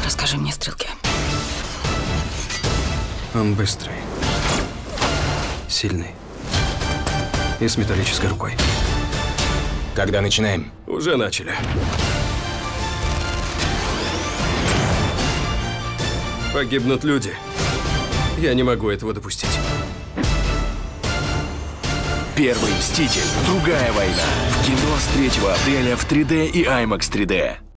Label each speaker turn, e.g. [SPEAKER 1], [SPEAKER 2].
[SPEAKER 1] Расскажи мне, Стрелки.
[SPEAKER 2] Он быстрый, сильный и с металлической рукой.
[SPEAKER 3] Когда начинаем?
[SPEAKER 2] Уже начали. Погибнут люди. Я не могу этого допустить.
[SPEAKER 4] Первый Мститель. Другая война. В кино с 3 апреля в 3D и IMAX 3D.